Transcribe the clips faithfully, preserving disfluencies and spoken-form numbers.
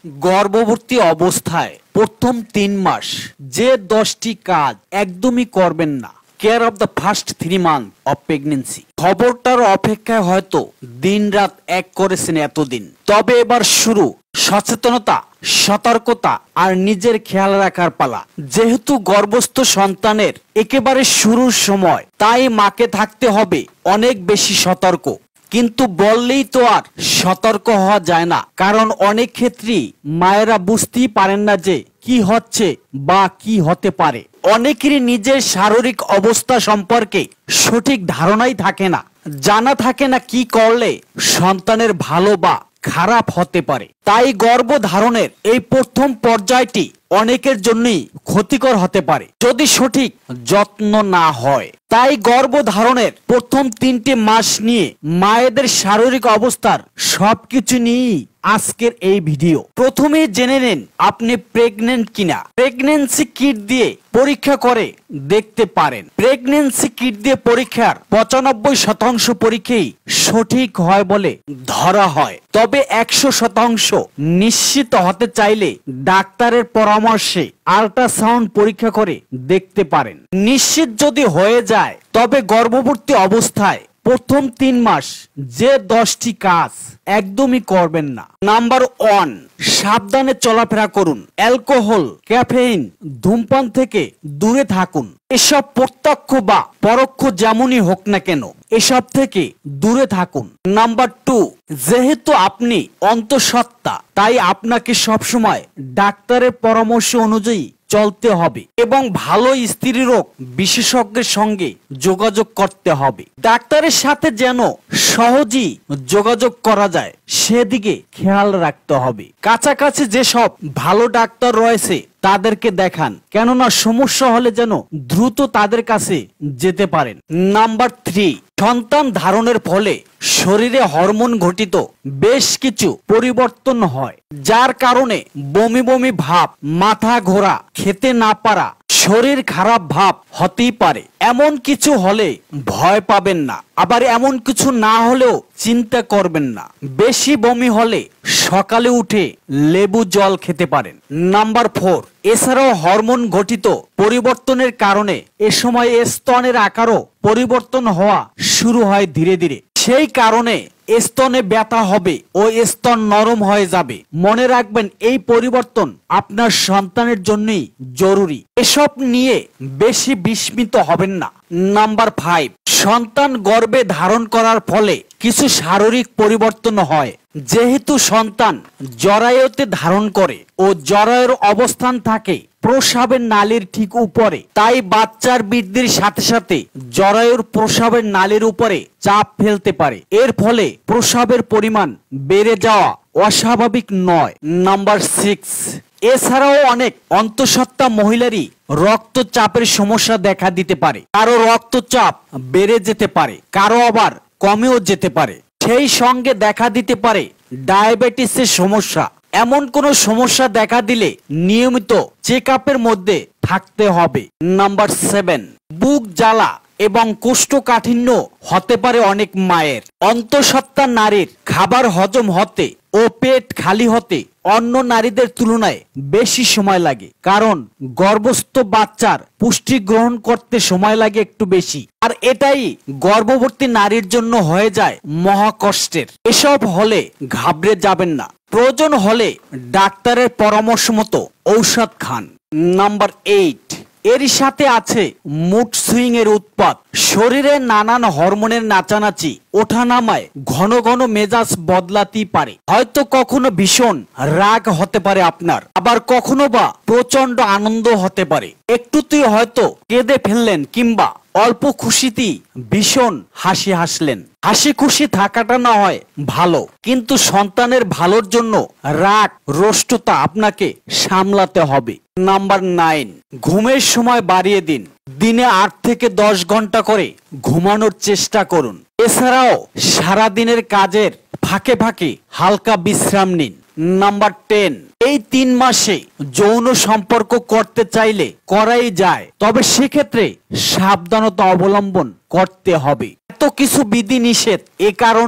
গর্ভবতী অবস্থায় প্রথম তিন মাস যে দশটি কাজ একদমই করবেন না। Care of the first three month of pregnancy. খবরটার অপেক্ষায় হয়তো দিন রাত এক করেছেন এতদিন, তবে এবার শুরু সচেতনতা, সতর্কতা আর নিজের খেয়াল রাখার পালা। যেহেতু গর্ভস্থ সন্তানের একেবারে শুরুর সময়, তাই মাকে থাকতে হবে অনেক বেশি সতর্ক। কিন্তু বললেই তো আর সতর্ক হওয়া যায় না, কারণ অনেক ক্ষেত্রেই মায়েরা বুঝতেই পারেন না যে কি হচ্ছে বা কি হতে পারে। অনেকেরই নিজের শারীরিক অবস্থা সম্পর্কে সঠিক ধারণাই থাকে না, জানা থাকে না কি করলে সন্তানের ভালো বা খারাপ হতে পারে। তাই গর্ভধারণের এই প্রথম পর্যায়টি অনেকের জন্যই ক্ষতিকর হতে পারে যদি সঠিক যত্ন না হয়। তাই গর্ভধারণের প্রথম তিনটি মাস নিয়ে মায়েদের শারীরিক অবস্থার সবকিছু নিয়েই আজকের এই ভিডিও। প্রথমে জেনে নেন আপনি প্রেগনেন্ট কিনা। প্রেগনেন্সি কিট দিয়ে পরীক্ষা করে দেখতে পারেন। প্রেগনেন্সি কিট দিয়ে পরীক্ষার পঁচানব্বই শতাংশ পরীক্ষাই সঠিক হয় বলে ধরা হয়, তবে একশো শতাংশ নিশ্চিত হতে চাইলে ডাক্তারের পরামর্শে আল্ট্রাসাউন্ড পরীক্ষা করে দেখতে পারেন। নিশ্চিত যদি হয়ে যায় তবে গর্ভবতী অবস্থায় প্রথম তিন মাস যে দশটি কাজ একদমই করবেন না। নাম্বার ওয়ান, সাবধানে চলাফেরা করুন। অ্যালকোহল, ক্যাফেইন, ধূমপান থেকে দূরে থাকুন। এসব প্রত্যক্ষ বা পরোক্ষ যেমনই হোক না কেন, এসব থেকে দূরে থাকুন। নাম্বার টু, যেহেতু আপনি অন্তঃসত্ত্বা, তাই আপনাকে সবসময় ডাক্তারের পরামর্শ অনুযায়ী চলতে হবে এবং ভালো স্ত্রীরোগ বিশেষজ্ঞের সঙ্গে যোগাযোগ করতে হবে। ডাক্তারের সাথে যেন সহজেই যোগাযোগ করা যায় সেদিকে খেয়াল রাখতে হবে। কাছাকাছি যেসব ভালো ডাক্তার রয়েছে তাদেরকে দেখান, কেননা সমস্যা হলে যেন দ্রুত তাদের কাছে যেতে পারেন। নাম্বার থ্রি, সন্তান ধারণের ফলে শরীরে হরমোন ঘটিত বেশ কিছু পরিবর্তন হয়, যার কারণে বমি বমি ভাব, মাথা ঘোরা, খেতে না পারা, শরীর খারাপ ভাব হতেই পারে। এমন কিছু হলে ভয় পাবেন না, আবার এমন কিছু না হলেও চিন্তা করবেন না। বেশি বমি হলে সকালে উঠে লেবু জল খেতে পারেন। নাম্বার ফোর, এছাড়াও হরমোন ঘটিত পরিবর্তনের কারণে এ সময় স্তনের আকারও পরিবর্তন হওয়া শুরু হয় ধীরে ধীরে। সেই কারণে স্তনে ব্যথা হবে ও স্তন নরম হয়ে যাবে। মনে রাখবেন, এই পরিবর্তন আপনার সন্তানের জন্যই জরুরি। এসব নিয়ে বেশি বিস্মিত হবেন না। নাম্বার ফাইভ, সন্তান গর্ভে ধারণ করার ফলে কিছু শারীরিক পরিবর্তন হয়। যেহেতু সন্তান জরায়ুতে ধারণ করে ও জরায়ুর অবস্থান থাকে প্রস্রাবের নালীর ঠিক উপরে, তাই বাচ্চার বৃদ্ধির সাথে সাথে জরায়ুর প্রস্রাবের নালীর উপরে চাপ ফেলতে পারে। এর ফলে প্রস্রাবের পরিমাণ বেড়ে যাওয়া অস্বাভাবিক নয়। নাম্বার সিক্স, এছাড়াও অনেক অন্তঃসত্ত্বা মহিলারই রক্তচাপের সমস্যা দেখা দিতে পারে। কারো রক্তচাপ বেড়ে যেতে পারে, কারো আবার কমেও যেতে পারে। সেই সঙ্গে দেখা দিতে পারে ডায়াবেটিসের সমস্যা। এমন কোন সমস্যা দেখা দিলে নিয়মিত চেক আপের মধ্যে থাকতে হবে। নাম্বার সেভেন, বুক জ্বালা এবং কোষ্ঠকাঠিন্য হতে পারে অনেক মায়ের। অন্তঃসত্ত্বা নারীর খাবার হজম হতে ও পেট খালি হতে অন্য নারীদের তুলনায় বেশি সময় লাগে, কারণ গর্ভস্থ বাচ্চার পুষ্টি গ্রহণ করতে সময় লাগে একটু বেশি, আর এটাই গর্ভবতী নারীর জন্য হয়ে যায় মহা কষ্টের। এসব হলে ঘাবড়ে যাবেন না, প্রয়োজন হলে ডাক্তারের পরামর্শ মতো ঔষধ খান। নাম্বার এইট, এর সাথে আছে মুড সুইং এর উৎপাত। শরীরে নানান হরমোনের নাচানাচি ওঠানামায় ঘন ঘন মেজাজ বদলাতেই পারে। হয়তো কখনো ভীষণ রাগ হতে পারে আপনার, আবার কখনো বা প্রচন্ড আনন্দ হতে পারে। একটুতেই হয়তো কেঁদে ফেললেন, কিংবা অল্প খুশিতেই ভীষণ হাসি হাসলেন। হাসি খুশি থাকাটা না হয় ভালো, কিন্তু সন্তানের ভালোর জন্য রাগ রোষ্টতা আপনাকে সামলাতে হবে। নাম্বার নাইন, ঘুমের সময় বাড়িয়ে দিন। দিনে আট থেকে দশ ঘন্টা করে ঘুমানোর চেষ্টা করুন। এছাড়াও সারাদিনের কাজের ফাঁকে ফাঁকে হালকা বিশ্রাম নিন। নাম্বার টেন, এই তিন মাসে যৌন সম্পর্ক করতে চাইলে করাই যায়, তবে সেক্ষেত্রে সাবধানতা অবলম্বন করতে হবে। এত কিছু বিধি নিষেধ এ কারণেই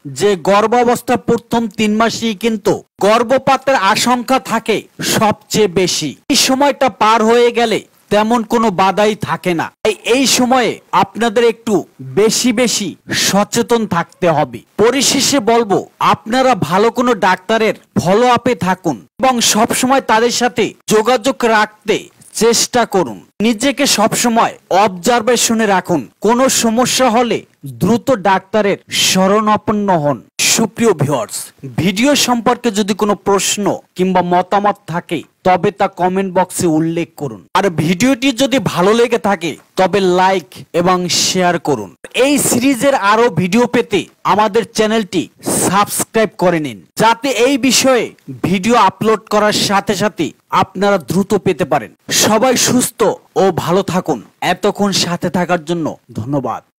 যে গর্ভাবস্থার প্রথম তিন মাসেই কিন্তু গর্ভপাতের আশঙ্কা থাকে সবচেয়ে বেশি। এই সময়টা পার হয়ে গেলে তেমন কোনো বাধাই থাকে না। এই সময়ে আপনাদের একটু বেশি বেশি সচেতন থাকতে হবে। পরিশেষে বলবো, আপনারা ভালো কোনো ডাক্তারের ফলো আপে থাকুন এবং সবসময় তাদের সাথে যোগাযোগ রাখতে চেষ্টা করুন। নিজেকে সবসময় অবজারভেশনে রাখুন। কোনো সমস্যা হলে দ্রুত ডাক্তারের শরণাপন্ন হন। সুপ্রিয় ভিউয়ার্স, ভিডিও সম্পর্কে যদি কোনো প্রশ্ন কিংবা মতামত থাকে তবে তা কমেন্ট বক্সে উল্লেখ করুন। আর ভিডিওটি যদি ভালো লেগে থাকে তবে লাইক এবং শেয়ার করুন। এই সিরিজের আরো ভিডিও পেতে আমাদের চ্যানেলটি সাবস্ক্রাইব করে নিন, যাতে এই বিষয়ে ভিডিও আপলোড করার সাথে সাথে আপনারা দ্রুত পেতে পারেন। সবাই সুস্থ ও ভালো থাকুন। এতক্ষণ সাথে থাকার জন্য ধন্যবাদ।